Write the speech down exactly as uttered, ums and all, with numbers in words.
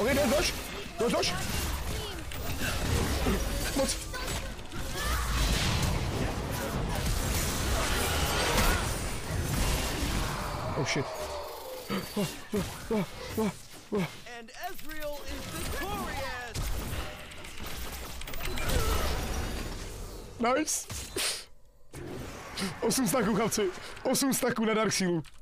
Ok, jdeš, doš, doš, doš. Moc. Oh shit. Oh, oh, oh, oh, oh. And Ezreal is victorious. Nice. Osm staků, chlapci. Osm staků na Dark Sealu.